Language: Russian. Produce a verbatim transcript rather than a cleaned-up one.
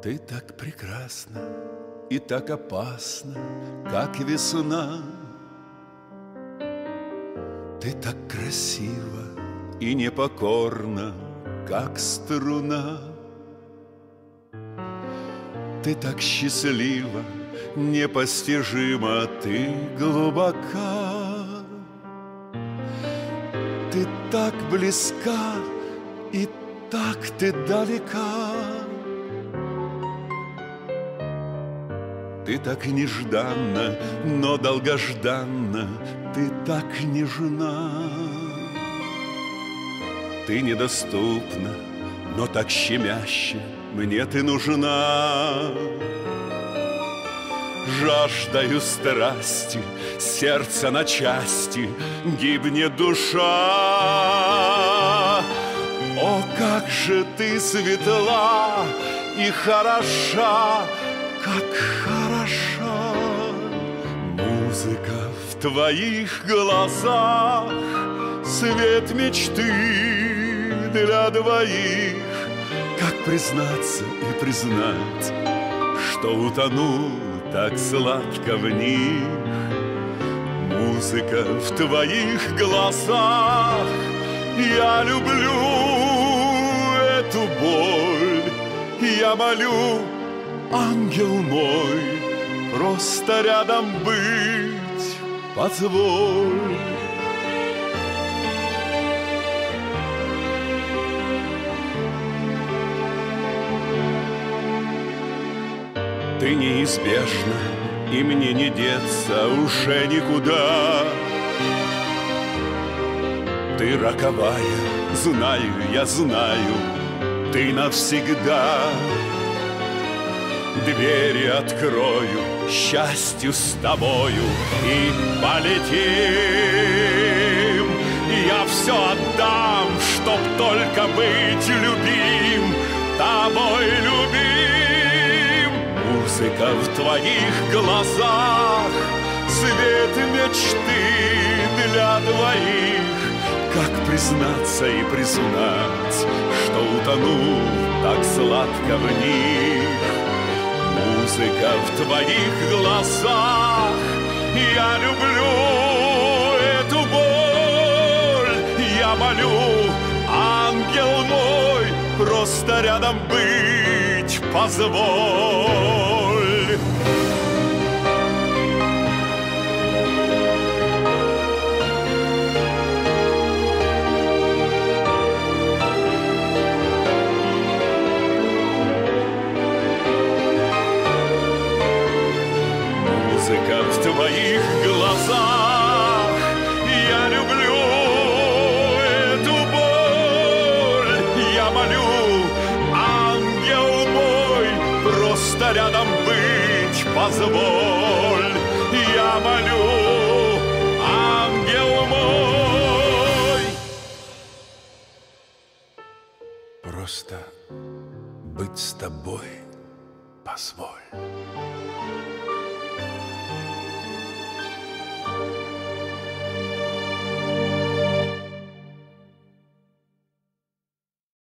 Ты так прекрасна и так опасна, как весна. Ты так красива и непокорна, как струна. Ты так счастлива, непостижима, ты глубока. Ты так близка и так ты далека. Ты так нежданна, но долгожданна, ты так нежна. Ты недоступна, но так щемяще, мне ты нужна. Жаждаю страсти, сердце на части, гибнет душа. О, как же ты светла и хороша, как хороша. Музыка в твоих глазах, свет мечты для двоих. Как признаться и признать, что утонул так сладко в них. Музыка в твоих глазах, я люблю эту боль. Я молю, ангел мой, просто рядом быть позволь. Ты неизбежна, и мне не деться уже никуда. Ты роковая, знаю, я знаю, ты навсегда. Двери открою, счастью с тобою и полетим. Я все отдам, чтоб только быть любим, тобой любим. Музыка в твоих глазах, свет мечты для двоих. Как признаться и признать, что утонул так сладко в них. Музыка в твоих глазах, я люблю эту боль. Я молю, ангел мой, просто рядом быть позволь. Музыка в твоих глазах, я люблю эту боль. Я молю, ангел мой, просто рядом быть позволь. Я молю, ангел мой, просто быть с тобой позволь.